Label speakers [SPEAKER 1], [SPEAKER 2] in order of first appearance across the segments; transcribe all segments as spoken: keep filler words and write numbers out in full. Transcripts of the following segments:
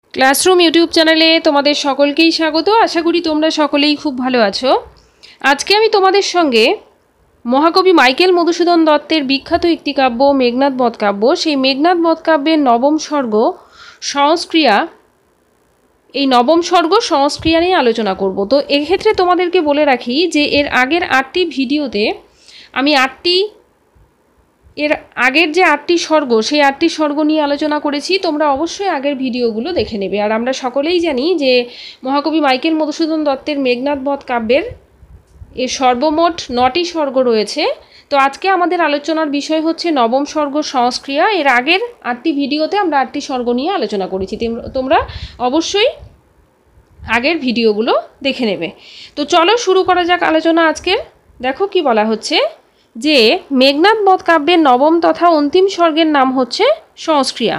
[SPEAKER 1] Classroom YouTube চ্যানেলে তোমাদের সকলকেই স্বাগত। আশা করি তোমরা সকলেই খুব ভালো আছো। আজকে আমি তোমাদের সঙ্গে মহাকবি মাইকেল মধুসূদন দত্তের বিখ্যাত একটি কাব্য মেঘনাদ বধ কাব্য, সেই মেঘনাদ বধ কাব্যের নবম সর্গ সংস্ক্রিয়া, এই নবম সর্গ সংস্ক্রিয়া নিয়ে আলোচনা করব। তো এক্ষেত্রে তোমাদেরকে বলে রাখি যে এর আগের আটটি ভিডিওতে আমি আটটি এর আগের যে আটটি স্বর্গ সেই আটটি স্বর্গ নিয়ে আলোচনা করেছি। তোমরা অবশ্যই আগের ভিডিওগুলো দেখে নেবে। আর আমরা সকলেই জানি যে মহাকবি মাইকেল মধুসূদন দত্তের মেঘনাদ বধ কাব্যের এর সর্বমোট নটি স্বর্গ রয়েছে। তো আজকে আমাদের আলোচনার বিষয় হচ্ছে নবম স্বর্গ সংস্ক্রিয়া। এর আগের আটটি ভিডিওতে আমরা আটটি স্বর্গ নিয়ে আলোচনা করেছি, তোমরা অবশ্যই আগের ভিডিওগুলো দেখে নেবে। তো চলো শুরু করা যাক আলোচনা আজকের। দেখো কি বলা হচ্ছে যে মেঘনাদ বধ কাব্যের নবম তথা অন্তিম স্বর্গের নাম হচ্ছে সংস্ক্রিয়া।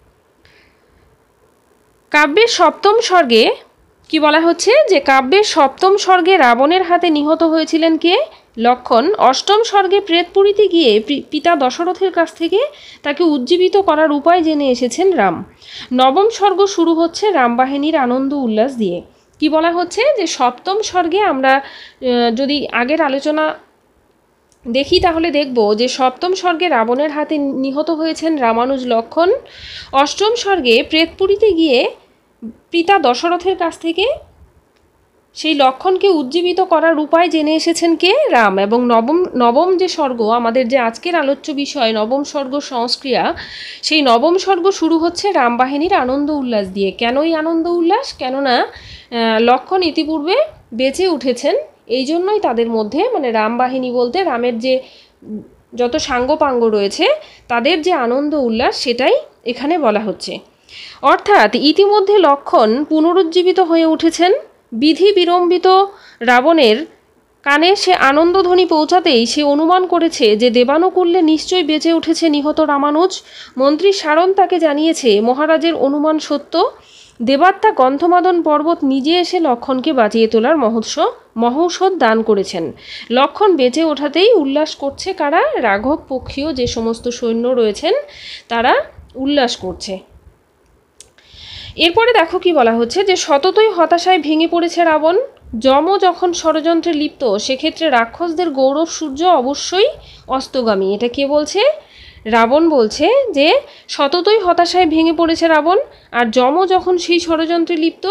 [SPEAKER 1] কাব্যের সপ্তম স্বর্গে কি বলা হচ্ছে যে কাব্যের সপ্তম স্বর্গে রাবণের হাতে নিহত হয়েছিলেন কে? লক্ষণ। অষ্টম স্বর্গে প্রেতপুরীতে গিয়ে পিতা দশরথের কাছ থেকে তাকে উজ্জীবিত করার উপায় জেনে এসেছেন রাম। নবম স্বর্গ শুরু হচ্ছে রামবাহিনীর আনন্দ উল্লাস দিয়ে। কি বলা হচ্ছে যে সপ্তম স্বর্গে আমরা যদি আগের আলোচনা দেখি তাহলে দেখব যে সপ্তম স্বর্গে রাবণের হাতে নিহত হয়েছেন রামানুজ লক্ষণ। অষ্টম স্বর্গে প্রেতপুরীতে গিয়ে পিতা দশরথের কাছ থেকে সেই লক্ষণকে উজ্জীবিত করার উপায় জেনে এসেছেন কে? রাম। এবং নবম নবম যে স্বর্গ আমাদের যে আজকের আলোচ্য বিষয় নবম স্বর্গ সংস্ক্রিয়া, সেই নবম স্বর্গ শুরু হচ্ছে রামবাহিনীর আনন্দ উল্লাস দিয়ে। কেনই আনন্দ উল্লাস? কেননা লক্ষণ ইতিপূর্বে বেঁচে উঠেছেন, এই জন্যই তাদের মধ্যে মানে রামবাহিনী বলতে রামের যে যত সাঙ্গপাঙ্গ রয়েছে তাদের যে আনন্দ উল্লাস সেটাই এখানে বলা হচ্ছে। অর্থাৎ ইতিমধ্যে লক্ষণ পুনরুজ্জীবিত হয়ে উঠেছেন। বিধি বিলম্বিত রাবণের কানে সে আনন্দধ্বনি পৌঁছাতেই সে অনুমান করেছে যে দেবানুকূল্যে নিশ্চয়ই বেঁচে উঠেছে নিহত রামানুজ। মন্ত্রী সারণ তাকে জানিয়েছে মহারাজের অনুমান সত্য। দেবাত্মা গন্ধমাদন পর্বত নিজে এসে লক্ষণকে বাঁচিয়ে তোলার মহোৎস মহৌষধ দান করেছেন। লক্ষণ বেঁচে ওঠাতেই উল্লাস করছে কারা? রাঘব পক্ষীয় যে সমস্ত সৈন্য রয়েছেন তারা উল্লাস করছে। এরপরে দেখো কি বলা হচ্ছে যে সততই হতাশায় ভেঙে পড়েছে রাবণ। যম যখন ষড়যন্ত্রে লিপ্ত সেক্ষেত্রে রাক্ষসদের গৌরব সূর্য অবশ্যই অস্তগামী। এটা কে বলছে? রাবণ বলছে যে সততই হতাশায় ভেঙে পড়েছে রাবণ। আর যম যখন সেই ষড়যন্ত্রে লিপ্ত,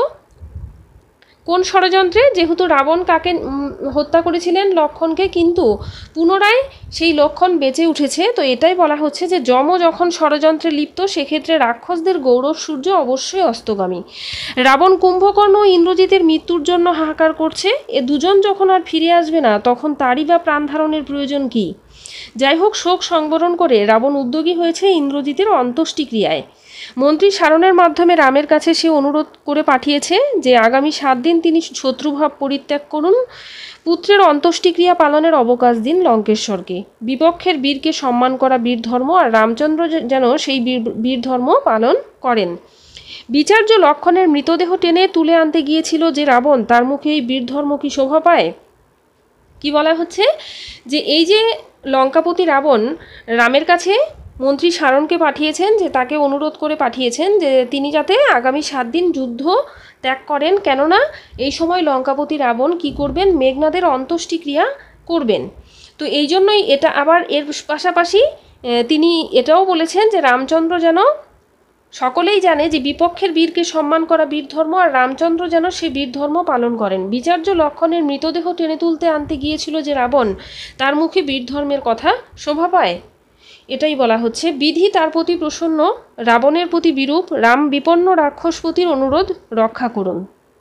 [SPEAKER 1] কোন ষড়যন্ত্রে? যেহেতু রাবণ কাকে হত্যা করেছিলেন? লক্ষণকে, কিন্তু পুনরায় সেই লক্ষণ বেঁচে উঠেছে। তো এটাই বলা হচ্ছে যে যম যখন ষড়যন্ত্রে লিপ্ত সেক্ষেত্রে রাক্ষসদের গৌরব সূর্য অবশ্যই অস্তগামী। রাবণ কুম্ভকর্ণ ও ইন্দ্রজিতের মৃত্যুর জন্য হাহাকার করছে। এ দুজন যখন আর ফিরে আসবে না তখন তারই বা প্রাণ ধারণের প্রয়োজন কি? যাই হোক, শোক সংবরণ করে রাবণ উদ্যোগী হয়েছে ইন্দ্রজিতের অন্ত্যেষ্টিক্রিয়ায়। মন্ত্রী সারণের মাধ্যমে রামের কাছে সে অনুরোধ করে পাঠিয়েছে যে আগামী সাত দিন তিনি শত্রুভাব পরিত্যাগ করুন, পুত্রের অন্ত্যেষ্টিক্রিয়া পালনের অবকাশ দিন লঙ্কেশ্বরকে। বিপক্ষের বীরকে সম্মান করা বীর ধর্ম, আর রামচন্দ্র যেন সেই বীর বীর ধর্ম পালন করেন। বিচার্য লক্ষণের মৃতদেহ টেনে তুলে আনতে গিয়েছিল যে রাবণ, তার মুখে এই বীর ধর্ম কি শোভা পায়? কি বলা হচ্ছে যে এই যে লঙ্কাপতি রাবণ রামের কাছে মন্ত্রী সারণকে পাঠিয়েছেন, যে তাকে অনুরোধ করে পাঠিয়েছেন যে তিনি যাতে আগামী সাত দিন যুদ্ধ ত্যাগ করেন, কেননা এই সময় লঙ্কাপতি রাবণ কি করবেন? মেঘনাদের অন্ত্যেষ্টিক্রিয়া করবেন। তো এই জন্যই এটা আবার এর পাশাপাশি তিনি এটাও বলেছেন যে রামচন্দ্র যেন, সকলেই জানে যে বিপক্ষের বীরকে সম্মান করা বীর ধর্ম, আর রামচন্দ্র যেন সে বীর ধর্ম পালন করেন। বিচার্য লক্ষণের মৃতদেহ টেনে তুলতে আনতে গিয়েছিল যে রাবণ, তার মুখে বীর ধর্মের কথা শোভা পায়? এটাই বলা হচ্ছে। বিধি তার প্রতি প্রসন্ন, রাবণের প্রতি বিরূপ। রাম বিপন্ন রাক্ষসপতির অনুরোধ রক্ষা করুন।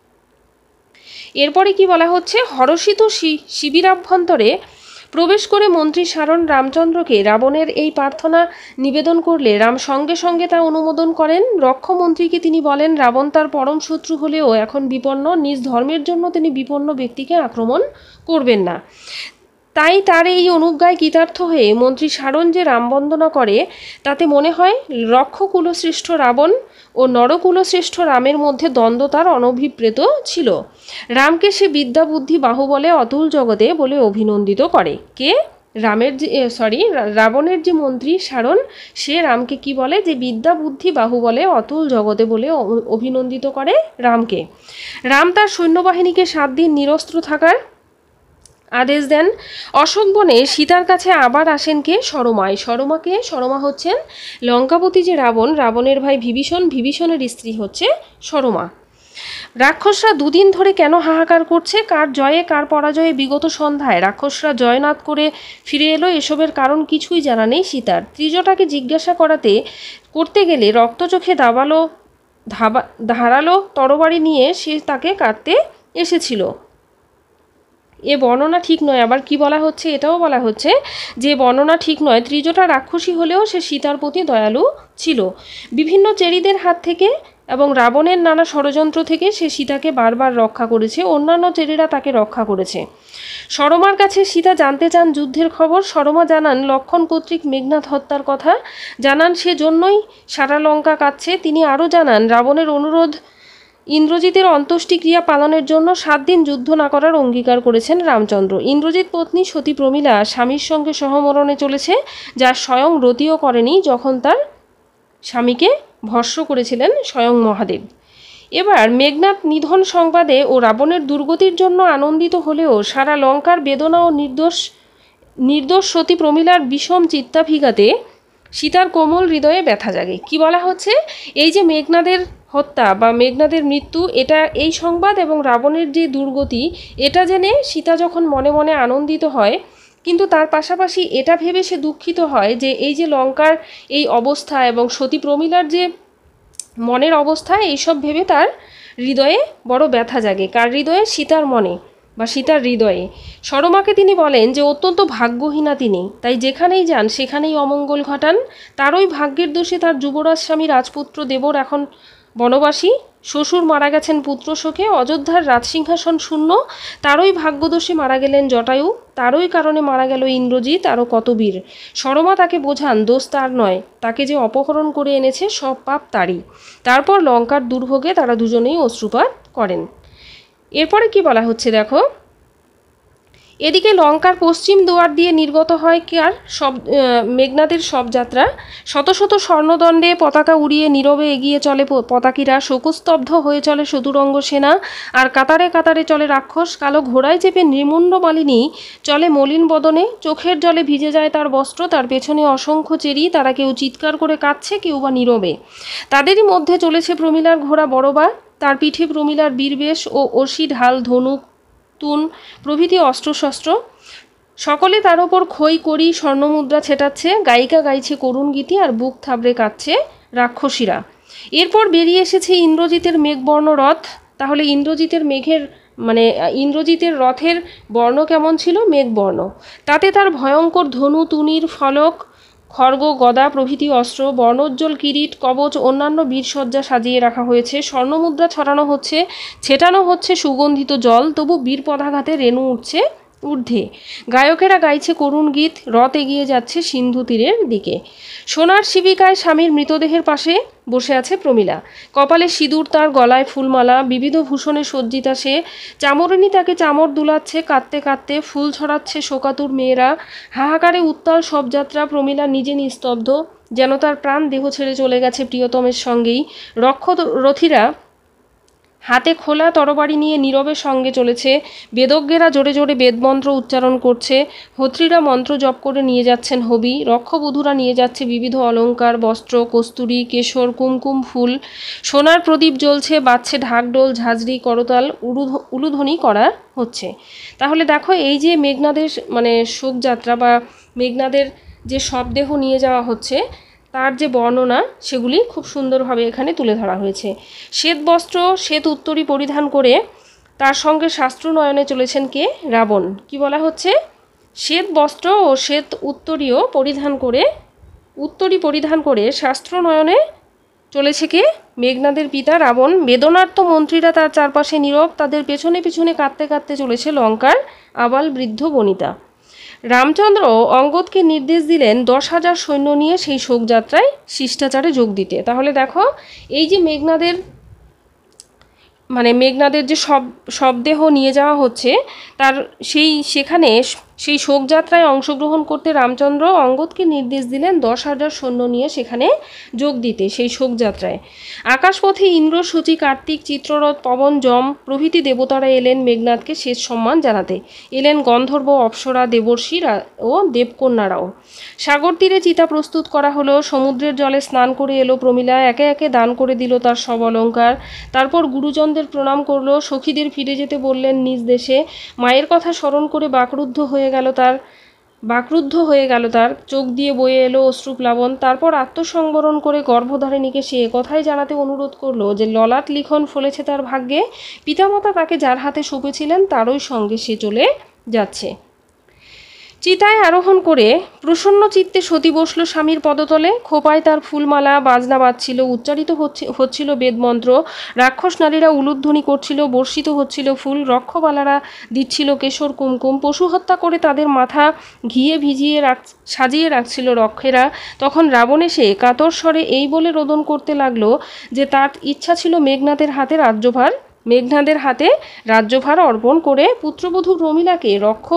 [SPEAKER 1] এরপরে কি বলা হচ্ছে? হরষিত শিবিরাভ্যন্তরে প্রবেশ করে মন্ত্রী সারণ রামচন্দ্রকে রাবণের এই প্রার্থনা নিবেদন করলে রাম সঙ্গে সঙ্গে তা অনুমোদন করেন। রক্ষমন্ত্রীকে তিনি বলেন রাবণ তার পরম শত্রু হলেও এখন বিপন্ন, নিজ ধর্মের জন্য তিনি বিপন্ন ব্যক্তিকে আক্রমণ করবেন না। তাই তার এই অনুজ্ঞায় কৃতার্থ হয়ে মন্ত্রী সারণ যে রামবন্দনা করে তাতে মনে হয় রক্ষকুলশ্রেষ্ঠ রাবণ ও নরকুলশ্রেষ্ঠ রামের মধ্যে দ্বন্দ্ব তার অনভিপ্রেত ছিল। রামকে সে বিদ্যা বুদ্ধি বাহুবলে অতুল জগতে বলে অভিনন্দিত করে। কে? রামের যে সরি রাবণের যে মন্ত্রী সারণ, সে রামকে কি বলে যে বিদ্যা বুদ্ধি বাহুবলে অতুল জগতে বলে অভিনন্দিত করে রামকে। রাম তার সৈন্যবাহিনীকে সাত দিন নিরস্ত্র থাকার আদেশ দেন। অশোক বনে সীতার কাছে আবার আসেন কে? সরমায়। সরমাকে সরমা হচ্ছেন লঙ্কাপতি যে রাবণ, রাবণের ভাই বিভীষণ, বিভীষণের স্ত্রী হচ্ছে সরমা। রাক্ষসরা দুদিন ধরে কেন হাহাকার করছে? কার জয়ে কার পরাজয়ে বিগত সন্ধ্যায় রাক্ষসরা জয়নাদ করে ফিরে এলো, এসবের কারণ কিছুই জানা নেই সীতার। ত্রিজটাকে জিজ্ঞাসা করাতে করতে গেলে রক্তচোখে দাবালো ধাবা ধারালো তরবারি নিয়ে সে তাকে কাটতে এসেছিল। এ বর্ণনা ঠিক নয়। আবার কি বলা হচ্ছে? এটাও বলা হচ্ছে যে বর্ণনা ঠিক নয়। ত্রিজটা রাক্ষসী হলেও সে সীতার প্রতি দয়ালু ছিল। বিভিন্ন চেরিদের হাত থেকে এবং রাবণের নানা ষড়যন্ত্র থেকে সে সীতাকে বারবার রক্ষা করেছে, অন্যান্য চেরিরা তাকে রক্ষা করেছে। সরমার কাছে সীতা জানতে চান যুদ্ধের খবর। সরমা জানান লক্ষণ কর্তৃক মেঘনাদ হত্যার কথা, জানান সে জন্যই সারা লঙ্কা কাঁদছে। তিনি আরও জানান রাবণের অনুরোধ ইন্দ্রজিতের অন্ত্যেষ্টিক্রিয়া পালনের জন্য সাত দিন যুদ্ধ না করার অঙ্গীকার করেছেন রামচন্দ্র। ইন্দ্রজিৎ পত্নী সতী প্রমীলা স্বামীর সঙ্গে সহমরণে চলেছে, যা স্বয়ং রতিও করেনি যখন তার স্বামীকে ভস্ম করেছিলেন স্বয়ং মহাদেব। এবার মেঘনাদ নিধন সংবাদে ও রাবণের দুর্গতির জন্য আনন্দিত হলেও সারা লঙ্কার বেদনা ও নির্দোষ নির্দোষ সতী প্রমীলার বিষম চিত্তাভিঘাতে সীতার কোমল হৃদয়ে ব্যথা জাগে। কি বলা হচ্ছে? এই যে মেঘনাদের হত্যা বা মেঘনাদের মৃত্যু, এটা এই সংবাদ এবং রাবণের যে দুর্গতি, এটা জেনে সীতা যখন মনে মনে আনন্দিত হয়, কিন্তু তার পাশাপাশি এটা ভেবে সে দুঃখিত হয় যে এই যে লঙ্কার এই অবস্থা এবং সতী প্রমীলার যে মনের অবস্থা, এইসব ভেবে তার হৃদয়ে বড় ব্যথা জাগে। কার হৃদয়ে? সীতার মনে বা সীতার হৃদয়ে। সরমাকে তিনি বলেন যে অত্যন্ত ভাগ্যহীনা তিনি, তাই যেখানেই যান সেখানেই অমঙ্গল ঘটান। তারই ভাগ্যের দোষে তার যুবরাজ স্বামী রাজপুত্র দেবর এখন বনবাসী, শ্বশুর মারা গেছেন পুত্র শোকে, অযোধ্যার রাজসিংহাসন শূন্য। তারই ভাগ্যদোষে মারা গেলেন জটায়ু, তারই কারণে মারা গেল ইন্দ্রজিৎ, আরও কত বীর। সরমা তাকে বোঝান দোষ তার নয়, তাকে যে অপহরণ করে এনেছে সব পাপ তারই। তারপর লঙ্কার দুর্ভোগে তারা দুজনেই অশ্রুপাত করেন। এরপরে কি বলা হচ্ছে দেখো। এদিকে লঙ্কার পশ্চিম দুয়ার দিয়ে নির্গত হয় কার? সব মেঘনাদের সব যাত্রা। শত শত স্বর্ণদণ্ডে পতাকা উড়িয়ে নীরবে এগিয়ে চলে পতাকিরা, শোকস্তব্ধ হয়ে চলে চতুরঙ্গ সেনা, আর কাতারে কাতারে চলে রাক্ষস। কালো ঘোড়ায় চেপে নির্মুণ্ড মালিনী চলে মলিন বদনে, চোখের জলে ভিজে যায় তার বস্ত্র, তার পেছনে অসংখ্য চেরি, তারা কেউ চিৎকার করে কাঁদছে, কেউ বা নীরবে। তাদেরই মধ্যে চলেছে প্রমীলার ঘোড়া বড়বা, তার পিঠে প্রমীলার বীরবেশ ও অসি ঢাল ধনুক তুন প্রভৃতি অস্ত্রশস্ত্র। সকলে তার ওপর খই করি স্বর্ণমুদ্রা ছেটাচ্ছে, গায়িকা গাইছে করুণ গীতি, আর বুক থাবড়ে কাঁদছে রাক্ষসীরা। এরপর বেরিয়ে এসেছে ইন্দ্রজিতের মেঘবর্ণ রথ। তাহলে ইন্দ্রজিতের মেঘের মানে ইন্দ্রজিতের রথের বর্ণ কেমন ছিল? মেঘবর্ণ। তাতে তার ভয়ঙ্কর ধনু তুনির ফলক খড়গ গদা প্রভৃতি অস্ত্র, বর্ণোজ্জ্বল কিরিট কবচ, অন্যান্য বীরসজ্জা সাজিয়ে রাখা হয়েছে। স্বর্ণমুদ্রা ছড়ানো হচ্ছে, ছেটানো হচ্ছে সুগন্ধিত জল, তবু বীর পদাঘাতে রেণু উঠছে ঊর্ধ্বে। গায়কেরা গাইছে করুণ গীত, রথ এগিয়ে যাচ্ছে সিন্ধু তীরের দিকে। সোনার শিবিকায় স্বামীর মৃতদেহের পাশে বসে আছে প্রমীলা, কপালে সিঁদুর, তার গলায় ফুলমালা, বিবিধ ভূষণে সজ্জিতা সে। চামরিনী তাকে চামর দুলাচ্ছে, কাঁদতে কাঁদতে ফুল ছড়াচ্ছে শোকাতুর মেয়েরা। হাহাকারে উত্তাল সব যাত্রা, প্রমীলা নিজে নিস্তব্ধ, যেন তার প্রাণ দেহ ছেড়ে চলে গেছে প্রিয়তমের সঙ্গেই। রক্ষরথীরা হাতে খোলা তরবারি নিয়ে নীরবে সঙ্গে চলেছে, বেদজ্ঞেরা জোরে জোরে বেদমন্ত্র উচ্চারণ করছে, হোত্রীরা মন্ত্র জপ করে নিয়ে যাচ্ছেন হবি, রক্ষবধূরা নিয়ে যাচ্ছে বিবিধ অলঙ্কার, বস্ত্র, কস্তুরী, কেশর, কুমকুম ফুল। সোনার প্রদীপ জ্বলছে, বাজছে ঢাকঢোল, ঝাঁঝরি, করতাল, উলুধ্বনি করা হচ্ছে। তাহলে দেখো এই যে মেঘনাদের মানে শোকযাত্রা বা মেঘনাদের যে শবদেহ নিয়ে যাওয়া হচ্ছে, তার যে বর্ণনা সেগুলি খুব সুন্দরভাবে এখানে তুলে ধরা হয়েছে। শ্বেত বস্ত্র শ্বেত উত্তরী পরিধান করে তার সঙ্গে শাস্ত্র নয়নে চলেছেন কে? রাবণ। কি বলা হচ্ছে? শ্বেত বস্ত্র ও শ্বেত উত্তরীয় পরিধান করে উত্তরী পরিধান করে শাস্ত্র নয়নে চলেছে কে? মেঘনাদের পিতা রাবণ। বেদনার্ত মন্ত্রীরা তার চারপাশে নীরব, তাদের পেছনে পিছনে কাঁদতে কাঁদতে চলেছে লঙ্কার আবাল বৃদ্ধ বনিতা। রামচন্দ্র অঙ্গদকে নির্দেশ দিলেন দশ হাজার সৈন্য নিয়ে সেই শোকযাত্রায় শিষ্টাচারে যোগ দিতে। তাহলে দেখো এই যে মেঘনাদের মানে মেঘনাদের যে সব শবদেহ নিয়ে যাওয়া হচ্ছে, তার সেই সেখানে সেই শোকযাত্রায় অংশগ্রহণ করতে রামচন্দ্র অঙ্গদকে নির্দেশ দিলেন দশ হাজার সৈন্য নিয়ে সেখানে যোগ দিতে সেই শোকযাত্রায়। আকাশপথে ইন্দ্র, সূচি, কার্তিক, চিত্ররথ, পবন, যম প্রভৃতি দেবতারা এলেন মেঘনাদকে শেষ সম্মান জানাতে। এলেন গন্ধর্ব, অপ্সরা, দেবর্ষি ও দেবকন্যারাও। সাগর তীরে চিতা প্রস্তুত করা হলো, সমুদ্রের জলে স্নান করে এলো প্রমীলা, একে একে দান করে দিল তার সব অলঙ্কার। তারপর গুরুজনদের প্রণাম করলো, সখীদের ফিরে যেতে বললেন নিজ দেশে। মায়ের কথা স্মরণ করে বাকরুদ্ধ হয়ে গেল তার বাকরুদ্ধ হয়ে গেল তার চোখ দিয়ে বয়ে এলো অশ্রুপ্লাবন। তারপর আত্মসংবরণ করে গর্ভধারিণীকে সে কথাই জানাতে অনুরোধ করলো যে ললাট লিখন ফলেছে তার ভাগ্যে, পিতামাতা তাকে যার হাতে সঁপেছিলেন তারই সঙ্গে সে চলে যাচ্ছে। চিতায় আরোহণ করে প্রসন্ন চিত্তে সতী বসল স্বামীর পদতলে। খোপায় তার ফুলমালা, বাজনা বাজছিল, উচ্চারিত হচ্ছিল বেদমন্ত্র। রাক্ষস নারীরা উলুধ্বনি করছিল, বর্ষিত হচ্ছিল ফুল। রক্ষবালারা দিচ্ছিল কেশর কুমকুম। পশু হত্যা করে তাদের মাথা ঘিয়ে ভিজিয়ে রাখ সাজিয়ে রাখছিল রক্ষেরা। তখন রাবণ এসে কাতর স্বরে এই বলে রোদন করতে লাগলো যে তার ইচ্ছা ছিল মেঘনাদের হাতে রাজ্যভার মেঘনাদের হাতে রাজ্যভার অর্পণ করে পুত্রবধূ প্রমীলাকে রক্ষ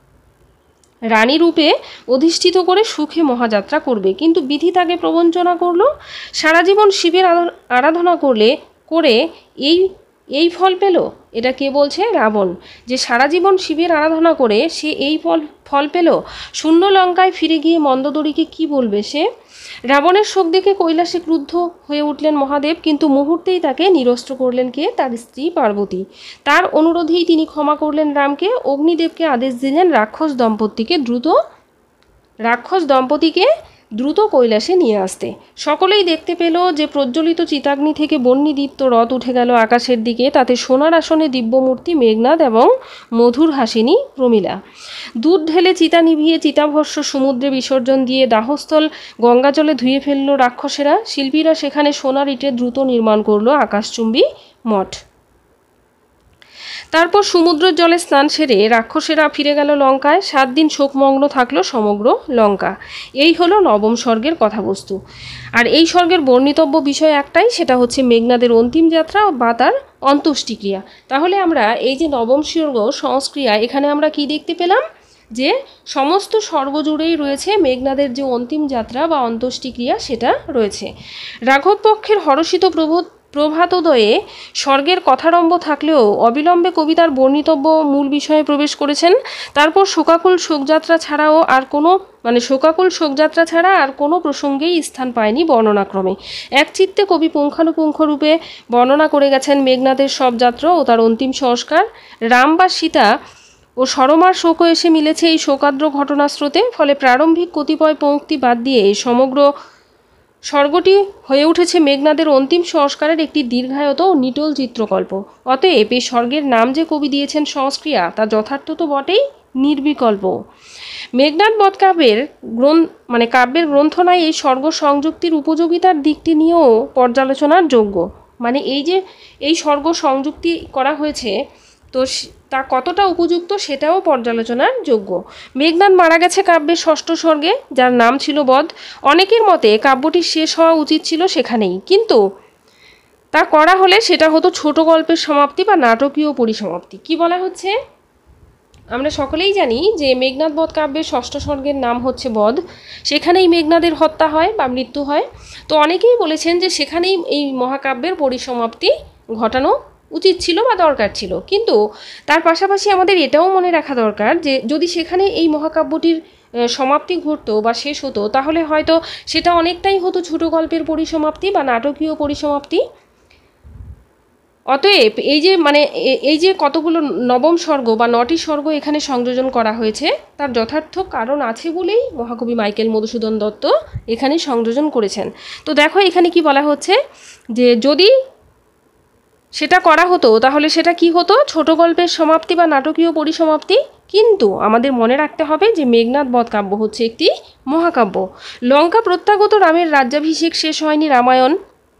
[SPEAKER 1] রানী রূপে অধিষ্ঠিত করে সুখে মহাযাত্রা করবে। কিন্তু বিধি তাকে প্রবঞ্চনা করলো। সারা জীবন শিবের আরাধনা করলে করে এই এই ফল পেল। এটা কে বলছে? রাবণ। যে সারা জীবন শিবের আরাধনা করে সে এই ফল ফল পেল। শূন্য লঙ্কায় ফিরে গিয়ে মন্দোদরীকে কি বলবে সে? রাবণের শোক দেখে কৈলাসে ক্রুদ্ধ হয়ে উঠলেন মহাদেব, কিন্তু মুহূর্তেই তাকে নিরস্ত্র করলেন কে? তার স্ত্রী পার্বতী। তার অনুরোধেই তিনি ক্ষমা করলেন রামকে। অগ্নিদেবকে আদেশ দিলেন রাক্ষস দম্পতিকে দ্রুত রাক্ষস দম্পতিকে দ্রুত কৈলাসে নিয়ে আসতে। সকলেই দেখতে পেল যে প্রজ্বলিত চিতাগ্নি থেকে বহ্নিদীপ্ত রথ উঠে গেল আকাশের দিকে। তাতে সোনার আসনে দিব্যমূর্তি মেঘনাদ এবং মধুর হাসিনী প্রমীলা। দুধ ঢেলে চিতা নিভিয়ে চিতাভস্য সমুদ্রে বিসর্জন দিয়ে দাহস্থল গঙ্গাজলে ধুয়ে ফেলল রাক্ষসেরা। শিল্পীরা সেখানে সোনার ইটে দ্রুত নির্মাণ করল আকাশচুম্বী মঠ। তারপর সমুদ্রের জলে স্নান সেরে রাক্ষসেরা ফিরে গেল লঙ্কায়। সাত দিন শোকমগ্ন থাকলো সমগ্র লঙ্কা। এই হলো নবম স্বর্গের কথাবস্তু। আর এই স্বর্গের বর্ণিতব্য বিষয় একটাই, সেটা হচ্ছে মেঘনাদের অন্তিম যাত্রা বা তার অন্ত্যেষ্টিক্রিয়া। তাহলে আমরা এই যে নবম স্বর্গ সংস্ক্রিয়া, এখানে আমরা কি দেখতে পেলাম? যে সমস্ত স্বর্গ জুড়েই রয়েছে মেঘনাদের যে অন্তিম যাত্রা বা অন্ত্যেষ্টিক্রিয়া সেটা রয়েছে। রাঘব পক্ষের হরষিত প্রবোধ প্রভাতোদয়ে স্বর্গের কথারম্ভ থাকলেও অবিলম্বে কবিতার বর্ণিতব্য মূল বিষয়ে প্রবেশ করেছেন। তারপর শোকাকুল শোকযাত্রা ছাড়াও আর কোনো মানে শোকাকুল শোকযাত্রা ছাড়া আর কোনো প্রসঙ্গেই স্থান পায়নি বর্ণনাক্রমে। একচিত্তে কবি পুঙ্খানুপুঙ্খ রূপে বর্ণনা করে গেছেন মেঘনাদের সব যাত্রা ও তার অন্তিম সংস্কার। রাম বা সীতা ও সরমার শোকও এসে মিলেছে এই শোকাদ্র ঘটনাস্রোতে। ফলে প্রারম্ভিক কতিপয় পঙ্ক্তি বাদ দিয়ে সমগ্র স্বর্গটি হয়ে উঠেছে মেঘনাদের অন্তিম সংস্কারের একটি দীর্ঘায়ত ও নিটোল চিত্রকল্প। অতএব এই স্বর্গের নাম যে কবি দিয়েছেন সংস্ক্রিয়া, তা যথার্থ তো বটেই, নির্বিকল্প। মেঘনাদ বধ কাব্যের গ্রন্থ মানে কাব্যের গ্রন্থনায় এই স্বর্গ সংযুক্তির উপযোগিতার দিকটি নিয়েও পর্যালোচনার যোগ্য। মানে এই যে এই স্বর্গ সংযুক্তি করা হয়েছে, তো তা কতটা উপযুক্ত সেটাও পর্যালোচনার যোগ্য। মেঘনাদ মারা গেছে কাব্যের ষষ্ঠ স্বর্গে, যার নাম ছিল বধ। অনেকের মতে কাব্যটি শেষ হওয়া উচিত ছিল সেখানেই, কিন্তু তা করা হলে সেটা হতো ছোট গল্পের সমাপ্তি বা নাটকীয় পরিসমাপ্তি। কি বলা হচ্ছে? আমরা সকলেই জানি যে মেঘনাদ বধ কাব্যের ষষ্ঠ স্বর্গের নাম হচ্ছে বধ। সেখানেই মেঘনাদের হত্যা হয় বা মৃত্যু হয়। তো অনেকেই বলেছেন যে সেখানেই এই মহাকাব্যের পরিসমাপ্তি ঘটানো উচিত ছিল বা দরকার ছিল। কিন্তু তার পাশাপাশি আমাদের এটাও মনে রাখা দরকার যে যদি সেখানে এই মহাকাব্যটির সমাপ্তি ঘটতো বা শেষ হতো, তাহলে হয়তো সেটা অনেকটাই হতো ছোট গল্পের পরিসমাপ্তি বা নাটকীয় পরিসমাপ্তি। অতএব এই যে মানে এই যে কতগুলো নবম স্বর্গ বা নটি স্বর্গ এখানে সংযোজন করা হয়েছে, তার যথার্থ কারণ আছে বলেই মহাকবি মাইকেল মধুসূদন দত্ত এখানে সংযোজন করেছেন। তো দেখো এখানে কি বলা হচ্ছে, যে যদি সেটা করা হতো তাহলে সেটা কি হতো? ছোট গল্পের সমাপ্তি বা নাটকীয় পরিসমাপ্তি। কিন্তু আমাদের মনে রাখতে হবে যে মেঘনাদ বধ কাব্য হচ্ছে একটি মহাকাব্য। লঙ্কা প্রত্যাগত রামের রাজ্যাভিষেক শেষ হয়নি রামায়ণ।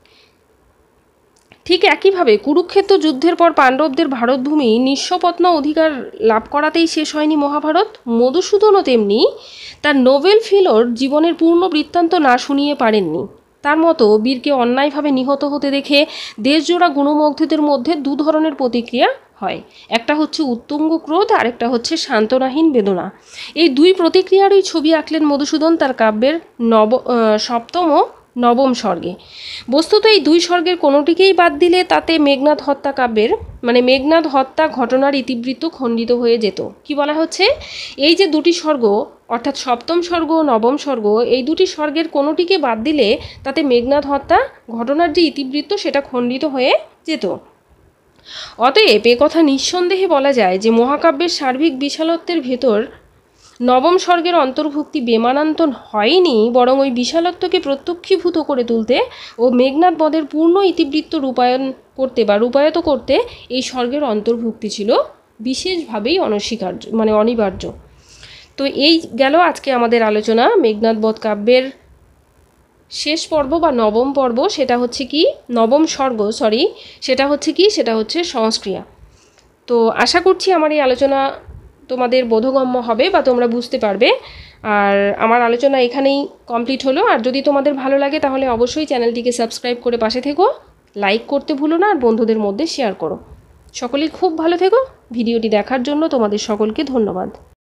[SPEAKER 1] ঠিক একইভাবে কুরুক্ষেত্র যুদ্ধের পর পাণ্ডবদের ভারতভূমি নিঃস্বপত্ন অধিকার লাভ করাতেই শেষ হয়নি মহাভারত। মধুসূদনও তেমনি তার নোভেল ফিলোর জীবনের পূর্ণ বৃত্তান্ত না শুনিয়ে পারেননি। তার মতো বীরকে অন্যায়ভাবে নিহত হতে দেখে দেশজোড়া গুণমুগ্ধদের মধ্যে দু ধরনের প্রতিক্রিয়া হয়। একটা হচ্ছে উত্তুঙ্গ ক্রোধ, আর একটা হচ্ছে সান্ত্বনাহীন বেদনা। এই দুই প্রতিক্রিয়ারই ছবি আঁকলেন মধুসূদন তার কাব্যের নব সপ্তম ও নবম স্বর্গে। বস্তুত এই দুই স্বর্গের কোনোটিকেই বাদ দিলে তাতে মেঘনাদ হত্যা কাব্যের মানে মেঘনাদ হত্যা ঘটনার ইতিবৃত্ত খণ্ডিত হয়ে যেত। কি বলা হচ্ছে, এই যে দুটি স্বর্গ অর্থাৎ সপ্তম স্বর্গ ও নবম স্বর্গ, এই দুটি স্বর্গের কোনোটিকে বাদ দিলে তাতে মেঘনাদ হত্যা ঘটনার যে ইতিবৃত্ত সেটা খণ্ডিত হয়ে যেত। অতএব এ কথা নিঃসন্দেহে বলা যায় যে মহাকাব্যের সার্বিক বিশালত্বের ভেতর নবম স্বর্গের অন্তর্ভুক্তি বেমানান্তর হয়নি, বরং ওই বিশালত্বকে প্রত্যক্ষীভূত করে তুলতে ও মেঘনাদ বধের পূর্ণ ইতিবৃত্ত রূপায়ণ করতে বা রূপায়িত করতে এই স্বর্গের অন্তর্ভুক্তি ছিল বিশেষভাবেই অনস্বীকার্য মানে অনিবার্য। তো এই গেল আজকে আমাদের আলোচনা মেঘনাদ বধ কাব্যের শেষ পর্ব বা নবম পর্ব, সেটা হচ্ছে কি নবম স্বর্গ সরি সেটা হচ্ছে কি সেটা হচ্ছে সংস্ক্রিয়া। তো আশা করছি আমার এই আলোচনা তোমাদের বোধগম্য হবে বা তোমরা বুঝতে পারবে। আর আমার আলোচনা এখানেই কমপ্লিট হলো। আর যদি তোমাদের ভালো লাগে তাহলে অবশ্যই চ্যানেলটিকে সাবস্ক্রাইব করে পাশে থেকো, লাইক করতে ভুলো না, আর বন্ধুদের মধ্যে শেয়ার করো। সকলেই খুব ভালো থেকো। ভিডিওটি দেখার জন্য তোমাদের সকলকে ধন্যবাদ।